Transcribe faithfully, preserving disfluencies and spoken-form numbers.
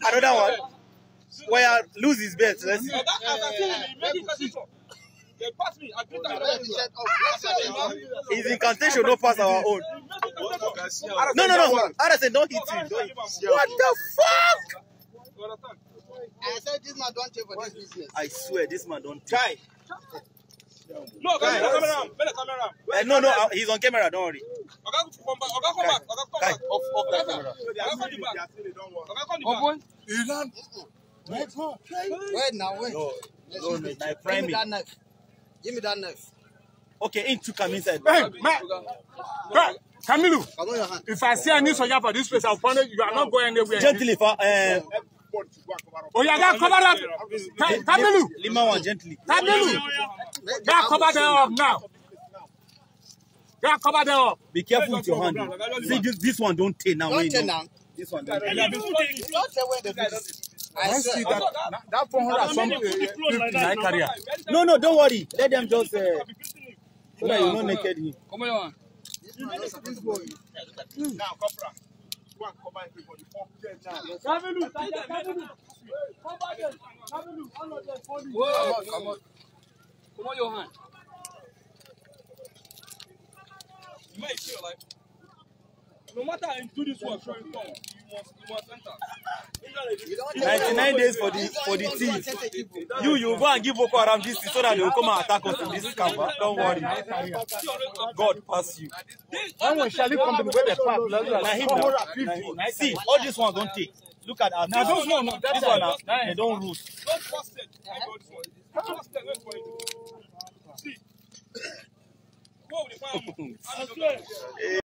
Another one. Where lose his bet. Let's see. They pass me. I beat them. His incantation don't pass our own. No, no, no. I said don't hit him. Don't hit him. What the fuck? I said this man don't take for this business. I swear this man don't take. No, come here, camera. Better camera. Uh, no, no, uh, he's on camera. Don't worry. Oga, come back. Oga, come back. Oga, come back. Off, off that camera. Oga, come back. Oga, come back. You land. Wait, wait now, wait. No, no, no. Like, Give me that knife. Give me that knife. Okay, in two come inside. Hey, man. Hey, Camilo, Come on your hand. if I see any soldier for this place, I'll find it. You are not going anywhere. Gently, for uh. Oh, yeah, that cover up. Camilo, Lima one gently. Camilo, that cover them up now. That cover them up. Be careful with your hand. See, this, this one don't take now. Don't take now. This one don't take. Don't take where the business. I see swear. that that four hundred something in my career. No, no, don't worry. Let them just. Uh, so that you not naked him. Come on. This boy. Now, Copra. Go and cover everybody. Camilo, Camilo, come back there. Camilo, all of them for you. Come on, come on. Come on, your hand. You might feel like no matter how you do this one, try and come. You must, you must enter. ninety-nine days for the for the team. You you go and give Boko Haram this so that they will come and attack us in this camp. Don't worry. God pass you. When we shall come to where the path, Now him now. See, all this one don't take. Look at our. now those no, no, This one now, they don't roost. Don't trust it. Don't trust it. Wait for it. See. Go with the family.